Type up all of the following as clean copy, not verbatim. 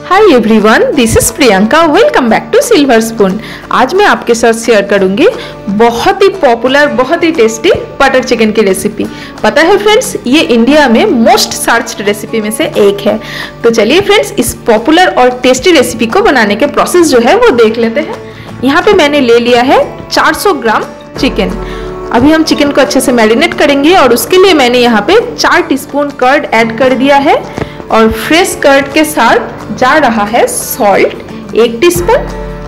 Hi everyone, this is Priyanka. Welcome back to silver spoon. आज मैं आपके साथ शेयर करूंगी बहुत ही पॉपुलर, बहुत ही टेस्टी बटर चिकन की रेसिपी। पता है फ्रेंड्स, ये इंडिया में मोस्ट सर्च्ड रेसिपी में से एक है। तो चलिए फ्रेंड्स, इस पॉपुलर और टेस्टी रेसिपी को बनाने के प्रोसेस जो है वो देख लेते हैं। यहाँ पे मैंने ले लिया है 400 ग्राम चिकन। अभी हम चिकन को अच्छे से मैरिनेट करेंगे और उसके लिए मैंने यहाँ पे 4 टीस्पून कर्ड ऐड कर दिया है और फ्रेश कर्ड के साथ जा रहा है सॉल्ट 1 टीस्पून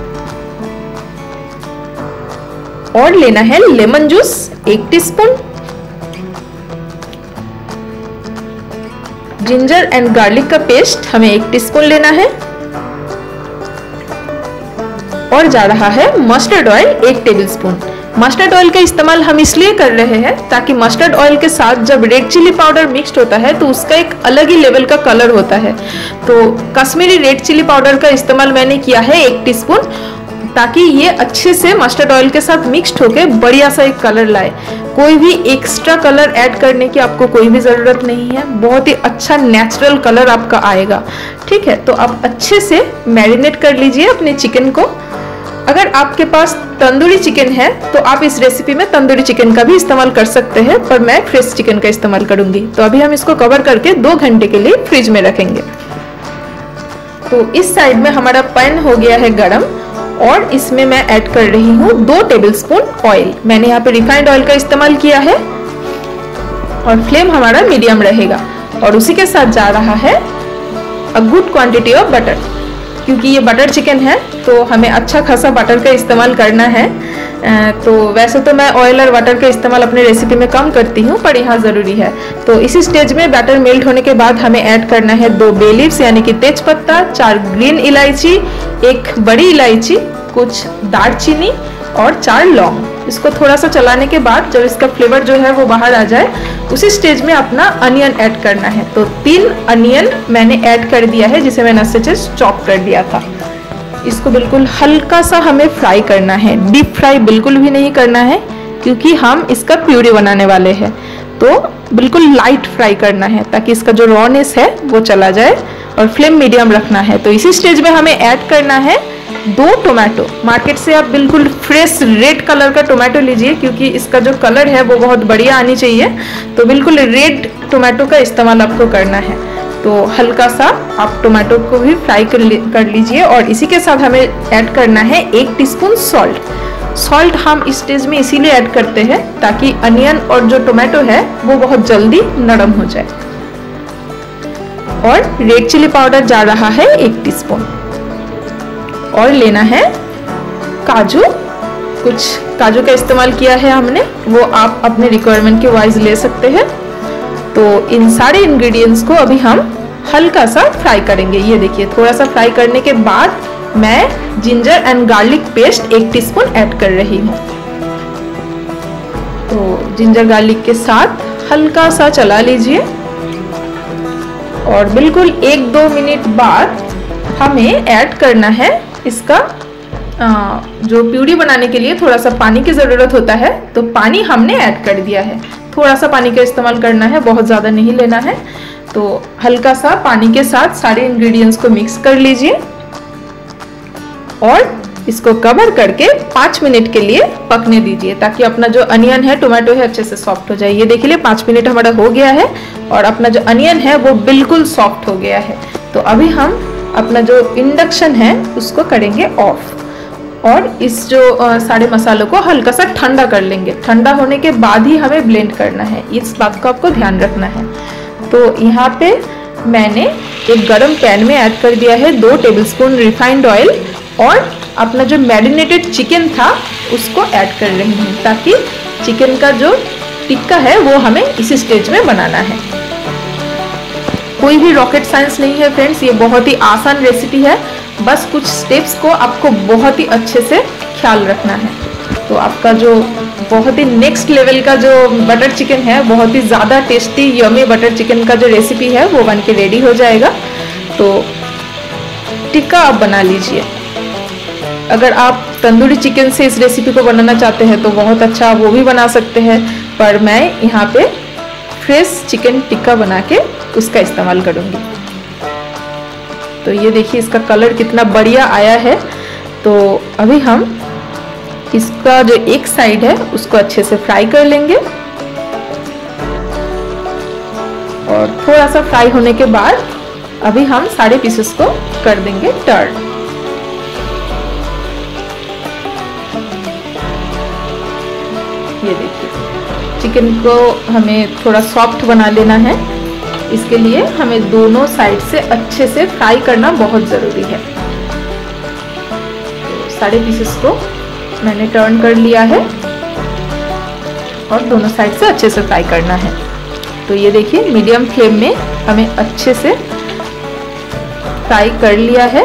और लेना है lemon juice 1 teaspoon, ginger and garlic का पेस्ट हमें 1 टीस्पून लेना है और जा रहा है mustard oil 1 tablespoon. Mustard oil का इस्तेमाल हम इसलिए कर रहे हैं ताकि मस्टर्ड ऑयल के साथ जब रेड चिली पाउडर मिक्स्ड होता है तो उसका एक अलग ही लेवल का कलर होता है। तो कश्मीरी रेड चिली पाउडर का इस्तेमाल मैंने किया है 1 टीस्पून, ताकि ये अच्छे से मस्टर्ड ऑयल के साथ मिक्स्ड होकर बढ़िया सा एक कलर लाए। कोई भी एक्स्ट्रा कलर ऐड करने की आपको कोई भी ज़रूरत नहीं है, बहुत ही अच्छा नेचुरल कलर आपका आएगा। ठीक है, तो आप अच्छे से मैरिनेट कर लीजिए अपने चिकन को। अगर आपके पास तंदूरी चिकन है तो आप इस रेसिपी में तंदूरी चिकन का भी इस्तेमाल कर सकते हैं, पर मैं फ्रेश चिकन का इस्तेमाल करूंगी। तो अभी हम इसको कवर करके 2 घंटे के लिए फ्रिज में रखेंगे। तो इस साइड में हमारा पैन हो गया है गरम और इसमें मैं ऐड कर रही हूँ 2 टेबलस्पून ऑयल। मैंने यहाँ पे रिफाइंड ऑयल का इस्तेमाल किया है और फ्लेम हमारा मीडियम रहेगा। और उसी के साथ जा रहा है a good quantity of butter. क्योंकि ये बटर चिकन है तो हमें अच्छा खासा बटर का इस्तेमाल करना है। तो वैसे तो मैं ऑयल और बटर का इस्तेमाल अपने रेसिपी में कम करती हूँ, पर यहाँ ज़रूरी है। तो इसी स्टेज में बैटर मेल्ट होने के बाद हमें ऐड करना है 2 बे लीव्स यानी कि तेज पत्ता, 4 ग्रीन इलायची, 1 बड़ी इलायची, कुछ दालचीनी और 4 लौंग। इसको थोड़ा सा चलाने के बाद जब इसका फ्लेवर जो है वो बाहर आ जाए, उसी स्टेज में अपना अनियन ऐड करना है। तो 3 अनियन मैंने ऐड कर दिया है जिसे मैंने अच्छे से चॉप कर दिया था। इसको बिल्कुल हल्का सा हमें फ्राई करना है, डीप फ्राई बिल्कुल भी नहीं करना है क्योंकि हम इसका प्यूरी बनाने वाले हैं। तो बिल्कुल लाइट फ्राई करना है ताकि इसका जो रॉनेस है वो चला जाए और फ्लेम मीडियम रखना है। तो इसी स्टेज में हमें ऐड करना है 2 टोमेटो। मार्केट से आप बिल्कुल फ्रेश रेड कलर का टोमेटो लीजिए क्योंकि इसका जो कलर है वो बहुत बढ़िया आनी चाहिए। तो बिल्कुल रेड टोमेटो का इस्तेमाल आपको करना है। तो हल्का सा आप टोमेटो को भी फ्राई कर लीजिए और इसी के साथ हमें ऐड करना है 1 टीस्पून सॉल्ट। सॉल्ट हम इस स्टेज में इसीलिए ऐड करते हैं ताकि अनियन और जो टोमेटो है वो बहुत जल्दी नरम हो जाए। और रेड चिली पाउडर जा रहा है 1 टीस्पून और लेना है काजू। कुछ काजू का इस्तेमाल किया है हमने, वो आप अपने रिक्वायरमेंट के वाइज ले सकते हैं। तो इन सारे इंग्रेडिएंट्स को अभी हम हल्का सा फ्राई करेंगे। ये देखिए, थोड़ा सा फ्राई करने के बाद मैं ginger and garlic paste 1 teaspoon add कर रही हूँ। तो जिंजर गार्लिक के साथ हल्का सा चला लीजिए और बिल्कुल 1-2 मिनट बाद हमें ऐड करना है इसका जो प्यूरी बनाने के लिए थोड़ा सा पानी की ज़रूरत होता है। तो पानी हमने ऐड कर दिया है। थोड़ा सा पानी का इस्तेमाल करना है, बहुत ज़्यादा नहीं लेना है। तो हल्का सा पानी के साथ सारे इंग्रेडिएंट्स को मिक्स कर लीजिए और इसको कवर करके 5 मिनट के लिए पकने दीजिए ताकि अपना जो अनियन है, टोमेटो है, अच्छे से सॉफ्ट हो जाए। ये देखिए 5 मिनट हमारा हो गया है और अपना जो अनियन है वो बिल्कुल सॉफ्ट हो गया है। तो अभी हम अपना जो इंडक्शन है उसको करेंगे ऑफ और इस जो सारे मसालों को हल्का सा ठंडा कर लेंगे। ठंडा होने के बाद ही हमें ब्लेंड करना है, इस बात को आपको ध्यान रखना है। तो यहाँ पे मैंने एक गरम पैन में ऐड कर दिया है 2 टेबलस्पून रिफाइंड ऑयल और अपना जो मैरिनेटेड चिकन था उसको ऐड कर रही हूँ ताकि चिकन का जो टिक्का है वो हमें इसी स्टेज में बनाना है। कोई भी रॉकेट साइंस नहीं है फ्रेंड्स, ये बहुत ही आसान रेसिपी है। बस कुछ स्टेप्स को आपको बहुत ही अच्छे से ख्याल रखना है। तो आपका जो बहुत ही नेक्स्ट लेवल का जो बटर चिकन है, बहुत ही ज़्यादा टेस्टी यमी बटर चिकन का जो रेसिपी है वो बन के रेडी हो जाएगा। तो टिक्का आप बना लीजिए। अगर आप तंदूरी चिकन से इस रेसिपी को बनाना चाहते हैं तो बहुत अच्छा वो भी बना सकते हैं, पर मैं यहाँ पे फ्रेश चिकन टिक्का बना के उसका इस्तेमाल करूँगी। तो ये देखिए इसका कलर कितना बढ़िया आया है। तो अभी हम इसका जो एक साइड है उसको अच्छे से फ्राई कर लेंगे और थोड़ा सा फ्राई होने के बाद अभी हम सारे पीसेस को कर देंगे टर्न। ये देखिए चिकन को हमें थोड़ा सॉफ्ट बना लेना है, इसके लिए हमें दोनों साइड से अच्छे से फ्राई करना बहुत ज़रूरी है। तो सारे पीसेस को मैंने टर्न कर लिया है और दोनों साइड से अच्छे से फ्राई करना है। तो ये देखिए मीडियम फ्लेम में हमें अच्छे से फ्राई कर लिया है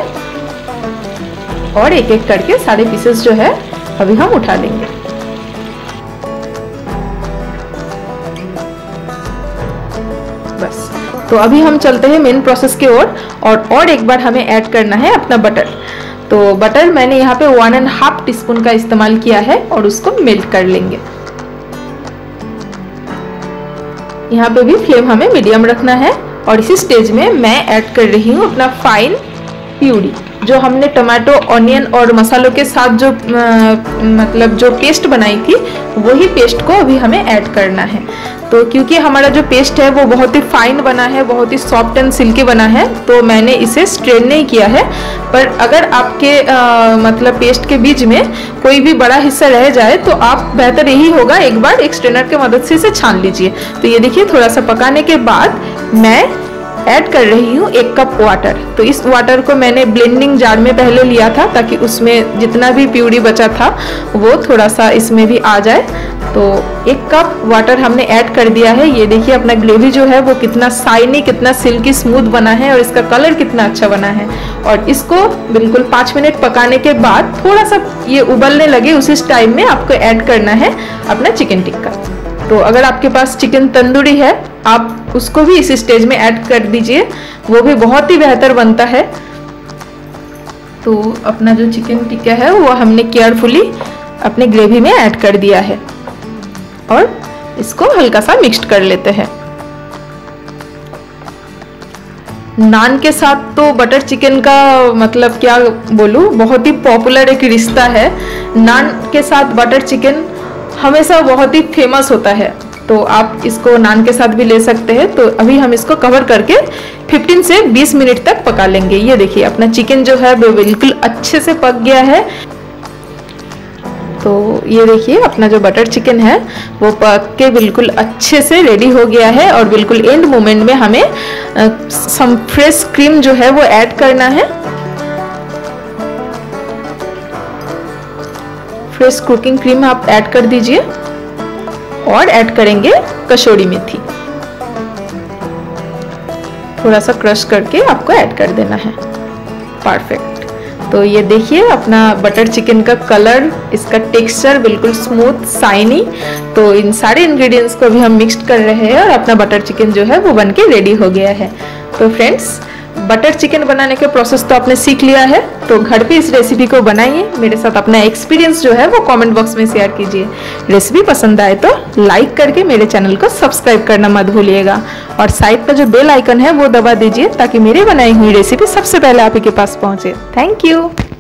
और एक एक करके सारे पीसेस जो है अभी हम उठा लेंगे। बस तो अभी हम चलते हैं मेन प्रोसेस की ओर और एक बार हमें ऐड करना है अपना बटर। तो बटर मैंने यहाँ पे 1.5 टीस्पून का इस्तेमाल किया है और उसको मेल्ट कर लेंगे। यहाँ पे भी फ्लेम हमें मीडियम रखना है और इसी स्टेज में मैं ऐड कर रही हूँ अपना फाइन प्यूरी, जो हमने टमाटो, ऑनियन और मसालों के साथ जो मतलब जो पेस्ट बनाई थी वही पेस्ट को अभी हमें ऐड करना है। तो क्योंकि हमारा जो पेस्ट है वो बहुत ही फाइन बना है, बहुत ही सॉफ्ट एंड सिल्की बना है, तो मैंने इसे स्ट्रेन नहीं किया है। पर अगर आपके मतलब पेस्ट के बीच में कोई भी बड़ा हिस्सा रह जाए तो आप बेहतर यही होगा एक बार एक स्ट्रेनर के मदद से इसे छान लीजिए। तो ये देखिए थोड़ा सा पकाने के बाद मैं ऐड कर रही हूँ 1 कप वाटर। तो इस वाटर को मैंने ब्लेंडिंग जार में पहले लिया था ताकि उसमें जितना भी प्यूरी बचा था वो थोड़ा सा इसमें भी आ जाए। तो 1 कप वाटर हमने ऐड कर दिया है। ये देखिए अपना ग्रेवी जो है वो कितना शाइनी, कितना सिल्की स्मूथ बना है और इसका कलर कितना अच्छा बना है। और इसको बिल्कुल 5 मिनट पकाने के बाद थोड़ा सा ये उबलने लगे उसी टाइम में आपको ऐड करना है अपना चिकन टिक्का। तो अगर आपके पास चिकन तंदूरी है आप उसको भी इसी स्टेज में ऐड कर दीजिए, वो भी बहुत ही बेहतर बनता है। तो अपना जो चिकन टिक्का है वो हमने केयरफुली अपने ग्रेवी में ऐड कर दिया है और इसको हल्का सा मिक्स कर लेते हैं। नान के साथ तो बटर चिकन का मतलब क्या बोलूं, बहुत ही पॉपुलर एक रिश्ता है। नान के साथ बटर चिकन हमेशा बहुत ही फेमस होता है, तो आप इसको नान के साथ भी ले सकते हैं। तो अभी हम इसको कवर करके 15 से 20 मिनट तक पका लेंगे। ये देखिए अपना चिकन जो है वो बिल्कुल अच्छे से पक गया है। तो ये देखिए अपना जो बटर चिकन है वो पक के बिल्कुल अच्छे से रेडी हो गया है और बिल्कुल एंड मोमेंट में हमें सम फ्रेश क्रीम जो है वो ऐड करना है। फ्रेश कुकिंग क्रीम आप ऐड कर दीजिए और ऐड करेंगे कसूरी मेथी, थोड़ा सा क्रश करके आपको ऐड कर देना है। परफेक्ट। तो ये देखिए अपना बटर चिकन का कलर, इसका टेक्सचर बिल्कुल स्मूथ शाइनी। तो इन सारे इंग्रेडिएंट्स को भी हम मिक्स कर रहे हैं और अपना बटर चिकन जो है वो बनके रेडी हो गया है। तो फ्रेंड्स बटर चिकन बनाने के प्रोसेस तो आपने सीख लिया है, तो घर पे इस रेसिपी को बनाइए, मेरे साथ अपना एक्सपीरियंस जो है वो कमेंट बॉक्स में शेयर कीजिए। रेसिपी पसंद आए तो लाइक करके मेरे चैनल को सब्सक्राइब करना मत भूलिएगा और साइड पर जो बेल आइकन है वो दबा दीजिए ताकि मेरी बनाई हुई रेसिपी सबसे पहले आप ही के पास पहुंचे। Thank you.